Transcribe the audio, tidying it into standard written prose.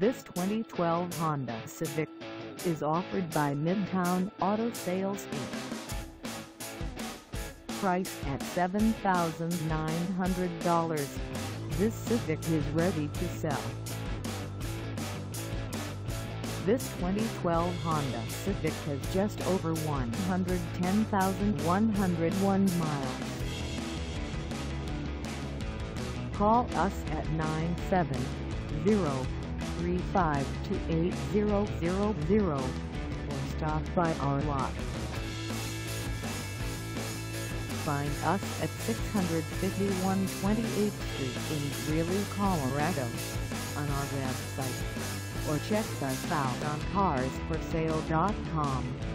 This 2012 Honda Civic is offered by MIDTOWN Auto Sales Inc. Priced at $7,900, this Civic is ready to sell. This 2012 Honda Civic has just over 110,101 miles. Call us at 970-352-8000 or stop by our lot. Find us at 651 28th Street in Greeley, Colorado, on our website, or check us out on carsforsale.com.